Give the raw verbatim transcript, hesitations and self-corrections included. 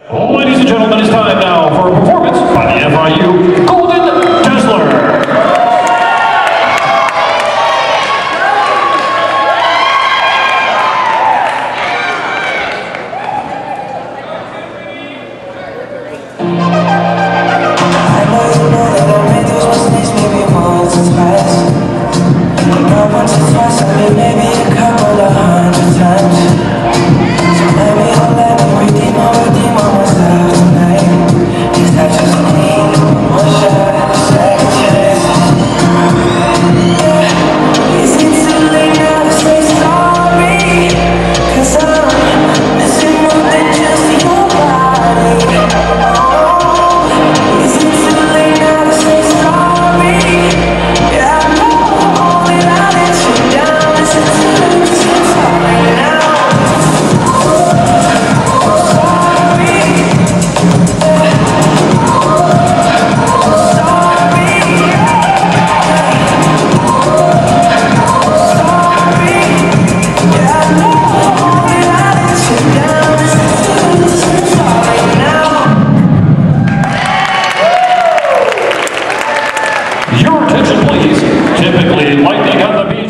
Ladies and gentlemen, it's time now for a performance by the F I U Golden Dazzler. I know you know that I made those mistakes maybe once or twice. Not once or twice, I mean maybe a couple of hundred times. So let me, oh let me redeem, oh redeem on myself tonight. Cause I just need one shot, a second chance. Yeah. Is it too late now to say sorry? Cause I'm missing more than just your body. Is it too late now to say sorry? Yeah, I know that I let you down. Is it too late to say sorry now? Your attention, please. Typically lightning on the beat.